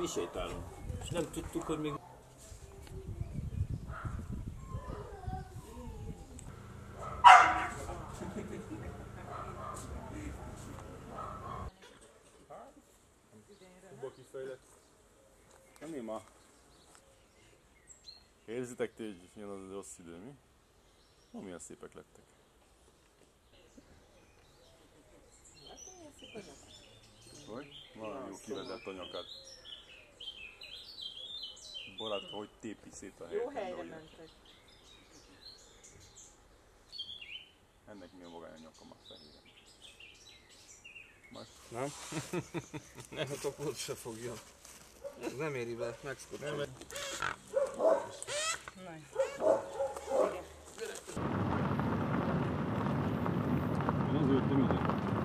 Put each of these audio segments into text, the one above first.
kisétálunk. És nem tudtuk, hogy még... Mi ma? Érzitek ti, hogy jön az rossz idő, mi? Ma milyen szépek lettek. Hogy? Valami jó kivedett a nyakát. Barátka, hogy tépi szét a helyet. Jó helyre mentek. Ennek mi a magány a nyaka már fehéren. Most? Nem? Nem, a topót se fogja. Ez nem éri be, megszkocsolja. Én azért jöttem ide.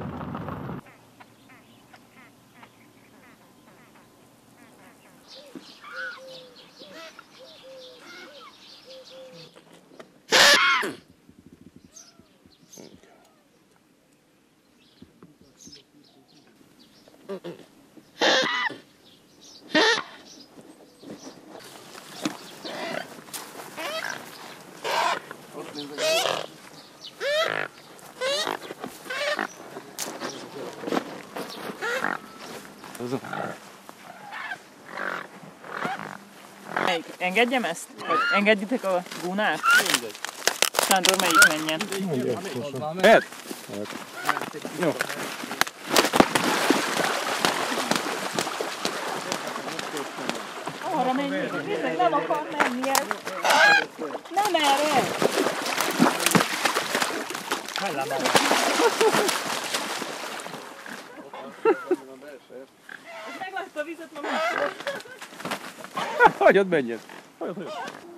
Engedjem ezt? Vagy engedjitek a gúnát? Mindegy. Sándor, melyik menjen? Mehet? Jó. Arra menj, nézzek, nem akar menni ez. Nem erre! Meglátta a vizet, ma meg. Hagyjad menjen! Hagyjad.